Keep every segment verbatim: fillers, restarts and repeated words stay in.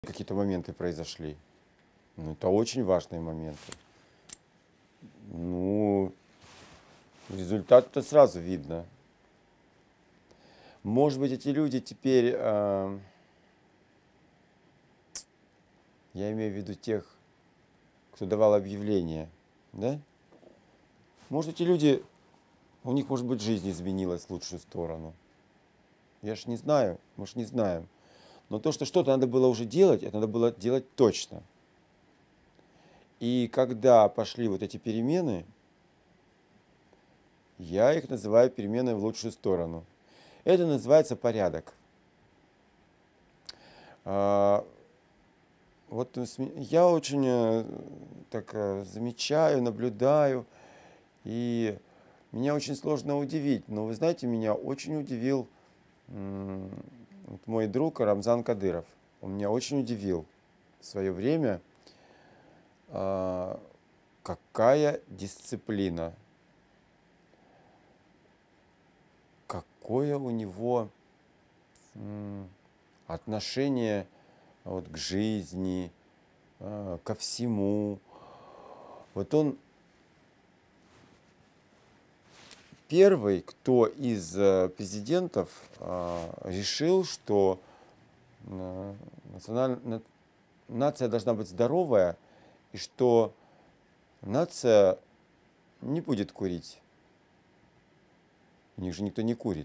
какие-то моменты произошли. Ну, это очень важные моменты. Ну, результат-то сразу видно. Может быть, эти люди теперь, э, я имею в виду тех, кто давал объявление, да? Может, эти люди, у них, может быть, жизнь изменилась в лучшую сторону. Я ж не знаю, мы ж не знаем. Но то, что что-то надо было уже делать, это надо было делать точно. И когда пошли вот эти перемены, я их называю переменой в лучшую сторону. Это называется порядок. А, вот я очень э, так э, замечаю, наблюдаю, и меня очень сложно удивить. Но вы знаете, меня очень удивил м, вот мой друг Рамзан Кадыров. Он меня очень удивил в свое время, а, какая дисциплина, какое у него м, отношение вот к жизни, э, ко всему. Вот он первый, кто из э, президентов э, решил, что э, националь- на- нация должна быть здоровая, и что нация не будет курить. У них же никто не курит.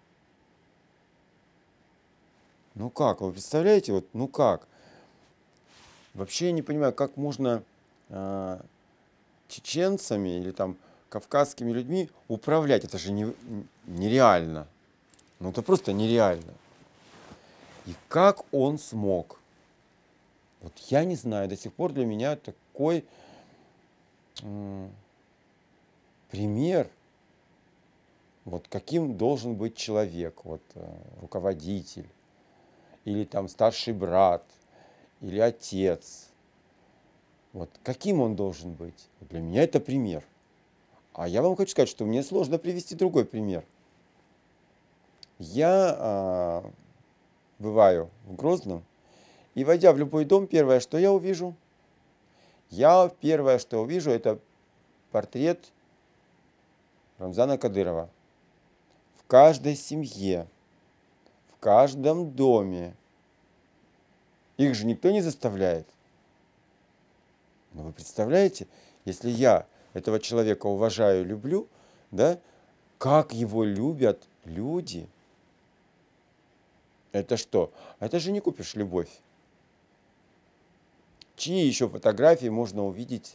Ну как, вы представляете, вот, ну как? Вообще я не понимаю, как можно э, чеченцами или там кавказскими людьми управлять. Это же не, нереально. Ну это просто нереально. И как он смог? Вот я не знаю, до сих пор для меня такой м, пример, вот каким должен быть человек, вот э, руководитель, или там старший брат, или отец. Вот каким он должен быть? Для меня это пример. А я вам хочу сказать, что мне сложно привести другой пример. Я а, бываю в Грозном, и войдя в любой дом, первое, что я увижу, я первое, что увижу, это портрет Рамзана Кадырова. В каждой семье, в каждом доме. Их же никто не заставляет. Но вы представляете, если я этого человека уважаю, люблю, да, как его любят люди? Это что? Это же не купишь любовь. Чьи еще фотографии можно увидеть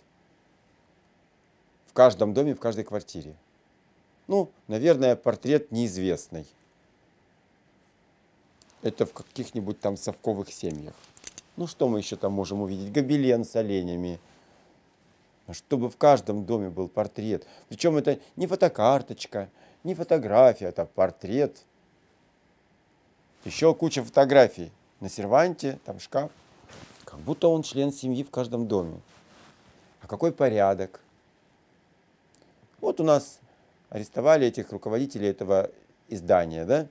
в каждом доме, в каждой квартире? Ну, наверное, портрет неизвестный. Это в каких-нибудь там совковых семьях. Ну, что мы еще там можем увидеть? Гобелен с оленями. Чтобы в каждом доме был портрет. Причем это не фотокарточка, не фотография, это портрет. Еще куча фотографий на серванте, там шкаф. Как будто он член семьи в каждом доме. А какой порядок? Вот у нас арестовали этих руководителей этого издания, да?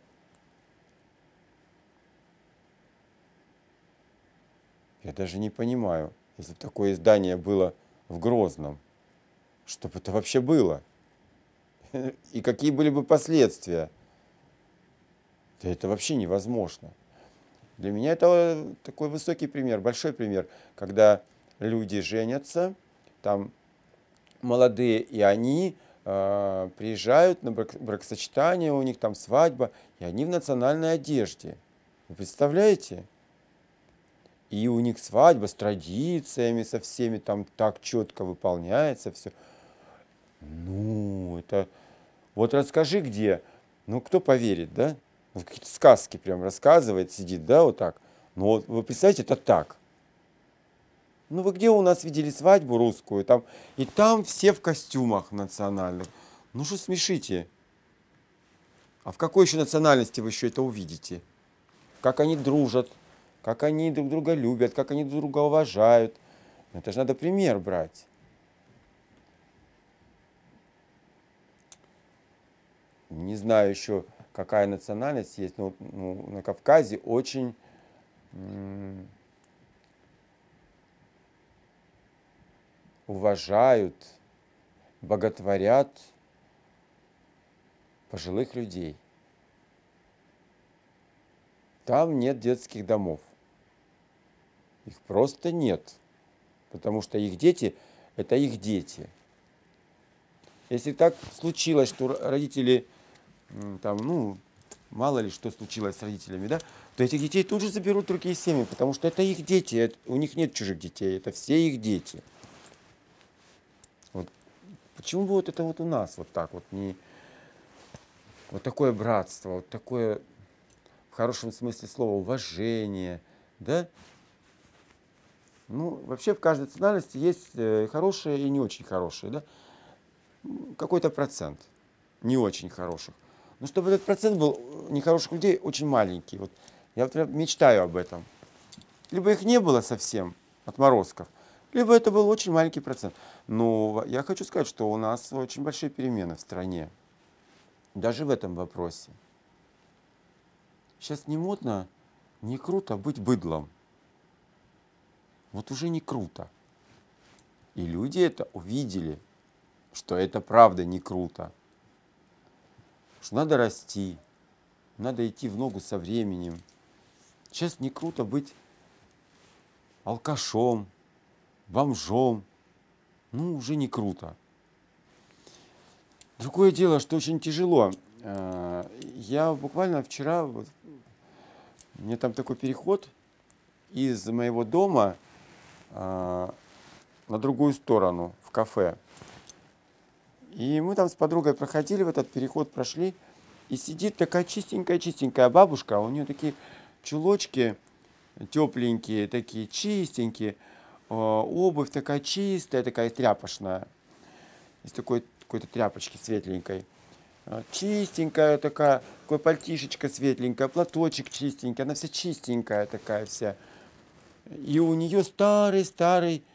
Я даже не понимаю, если бы такое издание было в Грозном, что бы это вообще было? И какие были бы последствия? Да это вообще невозможно. Для меня это такой высокий пример, большой пример, когда люди женятся, там молодые, и они э, приезжают на брак, бракосочетание, у них там свадьба, и они в национальной одежде. Вы представляете? И у них свадьба с традициями, со всеми, там так четко выполняется все. Ну, это... Вот расскажи где. Ну, кто поверит, да? Вот какие-то сказки прям рассказывает, сидит, да, вот так. Ну, вот вы представляете, это так. Ну, вы где у нас видели свадьбу русскую? Там, и там все в костюмах национальных. Ну, что смешите? А в какой еще национальности вы еще это увидите? Как они дружат, как они друг друга любят, как они друг друга уважают. Это же надо пример брать. Не знаю еще, какая национальность есть, но ну, на Кавказе очень м, уважают, боготворят пожилых людей. Там нет детских домов. Их просто нет. Потому что их дети – это их дети. Если так случилось, что родители, там, ну, мало ли что случилось с родителями, да, то этих детей тут же заберут другие семьи, потому что это их дети, это, у них нет чужих детей, это все их дети. Вот. Почему бы вот это вот у нас вот так вот не... Вот такое братство, вот такое, в хорошем смысле слова, уважение, да? Ну, вообще в каждой национальности есть хорошие и не очень хорошие, да? Какой-то процент не очень хороших. Но чтобы этот процент был нехороших людей очень маленький. Вот я вот мечтаю об этом. Либо их не было совсем, отморозков, либо это был очень маленький процент. Но я хочу сказать, что у нас очень большие перемены в стране. Даже в этом вопросе. Сейчас не модно, не круто быть быдлом. Вот уже не круто. И люди это увидели, что это правда не круто. Что надо расти, надо идти в ногу со временем. Сейчас не круто быть алкашом, бомжом. Ну, уже не круто. Другое дело, что очень тяжело. Я буквально вчера, вот, у меня там такой переход из моего дома на другую сторону, в кафе. И мы там с подругой проходили в этот переход, прошли, и сидит такая чистенькая-чистенькая бабушка, у нее такие чулочки тепленькие, такие чистенькие, обувь такая чистая, такая тряпочная, из такой какой-то тряпочки светленькой. Чистенькая такая, такой пальтишечка светленькая, платочек чистенький, она вся чистенькая такая вся. И у нее старый-старый,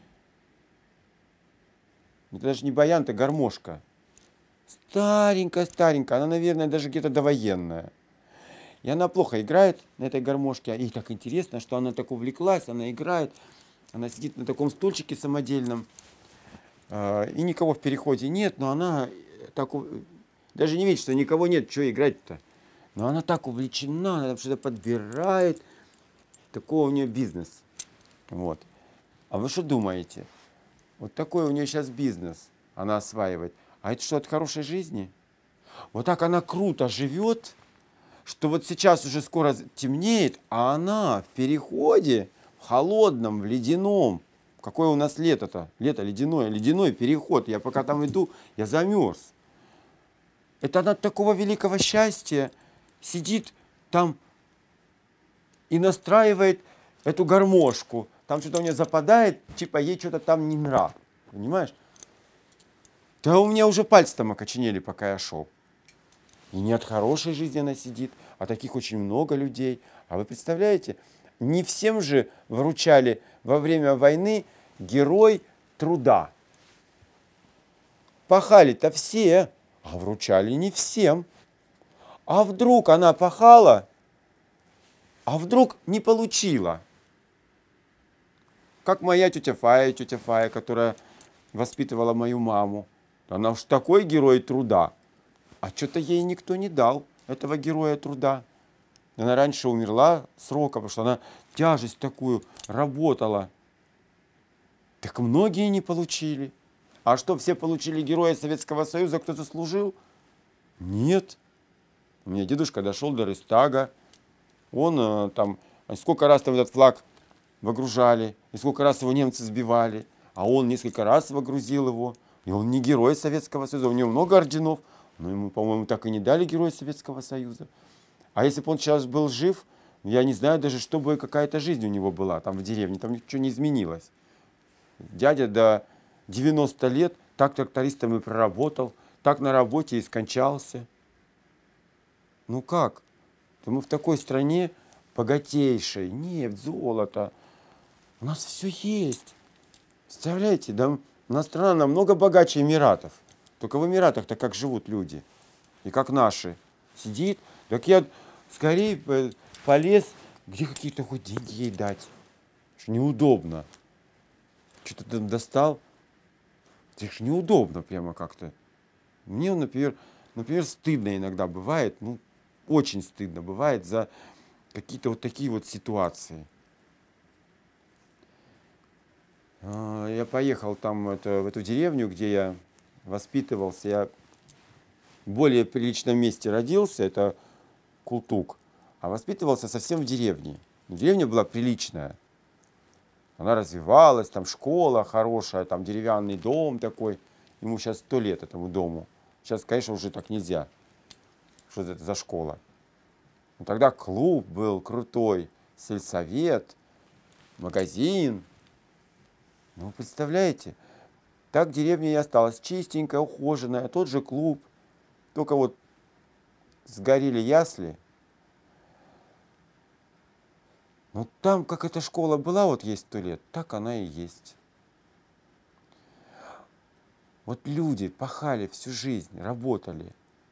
это даже не баян, это гармошка. Старенькая-старенькая, она, наверное, даже где-то довоенная. И она плохо играет на этой гармошке. И так интересно, что она так увлеклась, она играет. Она сидит на таком стульчике самодельном. И никого в переходе нет, но она так... Даже не видит, что никого нет, что играть-то. Но она так увлечена, она что-то подбирает. Такой у нее бизнес. Вот. А вы что думаете? Вот такой у нее сейчас бизнес она осваивает. А это что, от хорошей жизни? Вот так она круто живет, что вот сейчас уже скоро темнеет, а она в переходе, в холодном, в ледяном. Какое у нас лето-то? Лето ледяное, ледяной переход. Я пока там иду, я замерз. Это она от такого великого счастья сидит там и настраивает эту гармошку. Там что-то у нее западает, типа ей что-то там не нрав. Понимаешь? Да у меня уже пальцы там окоченели, пока я шел. И не от хорошей жизни она сидит, а таких очень много людей. А вы представляете, не всем же вручали во время войны герой труда. Пахали-то все, а вручали не всем. А вдруг она пахала, а вдруг не получила. Как моя тетя Фая, тетя Фая, которая воспитывала мою маму. Она уж такой герой труда. А что-то ей никто не дал, этого героя труда. Она раньше умерла срока, потому что она тяжесть такую работала. Так многие не получили. А что, все получили героя Советского Союза, кто заслужил? Нет. У меня дедушка дошел до Рейхстага. Он там, сколько раз там этот флаг выгружали, и сколько раз его немцы сбивали. А он несколько раз выгрузил его. И он не герой Советского Союза, у него много орденов. Но ему, по-моему, так и не дали героя Советского Союза. А если бы он сейчас был жив, я не знаю даже, чтобы какая-то жизнь у него была там в деревне. Там ничего не изменилось. Дядя до девяноста лет так трактористом и проработал, так на работе и скончался. Ну как? То мы в такой стране богатейшей, нефть, золото. У нас все есть. Представляете, да, у нас страна намного богаче Эмиратов. Только в Эмиратах-то как живут люди. И как наши. Сидит. Так я скорее полез, где какие-то хоть деньги ей дать. Что неудобно. Что-то там достал. Это же неудобно прямо как-то. Мне, например, например, стыдно иногда бывает, ну, очень стыдно бывает за какие-то вот такие вот ситуации. Я поехал там это, в эту деревню, где я воспитывался. Я в более приличном месте родился, это Култук, а воспитывался совсем в деревне. Деревня была приличная. Она развивалась, там школа хорошая, там деревянный дом такой. Ему сейчас сто лет, этому дому. Сейчас, конечно, уже так нельзя. Что это за школа? Но тогда клуб был крутой, сельсовет, магазин. Ну, представляете, так деревня и осталась чистенькая, ухоженная, тот же клуб. Только вот сгорели ясли. Но там, как эта школа была, вот есть сто лет, так она и есть. Вот люди пахали всю жизнь, работали.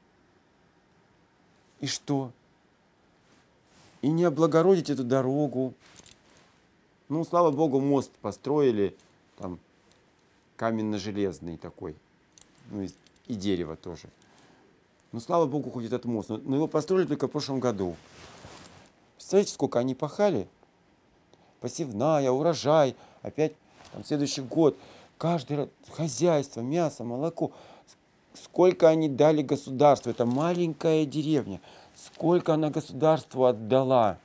И что? И не облагородить эту дорогу. Ну, слава богу, мост построили, там, каменно-железный такой, ну, и, и дерево тоже. Ну, слава богу, хоть этот мост. Но, но его построили только в прошлом году. Представляете, сколько они пахали? Посевная, урожай, опять там, следующий год. Каждое хозяйство, мясо, молоко. Сколько они дали государству. Это маленькая деревня. Сколько она государству отдала.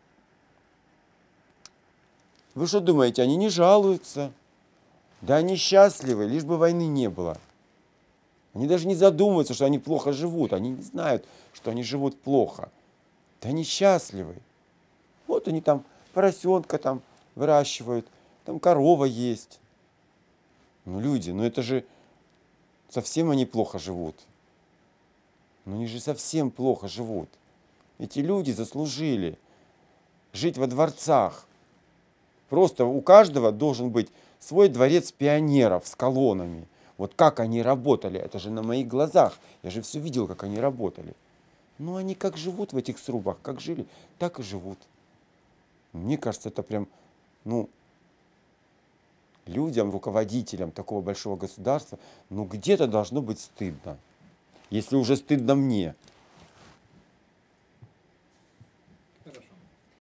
Вы что думаете, они не жалуются? Да они счастливы, лишь бы войны не было. Они даже не задумываются, что они плохо живут. Они не знают, что они живут плохо. Да они счастливы. Вот они там поросенка там выращивают, там корова есть. Ну, люди, ну это же совсем они плохо живут. Ну, они же совсем плохо живут. Эти люди заслужили жить во дворцах. Просто у каждого должен быть свой дворец пионеров с колоннами. Вот как они работали, это же на моих глазах. Я же все видел, как они работали. Ну, они как живут в этих срубах, как жили, так и живут. Мне кажется, это прям, ну, людям, руководителям такого большого государства, ну, где-то должно быть стыдно. Если уже стыдно мне.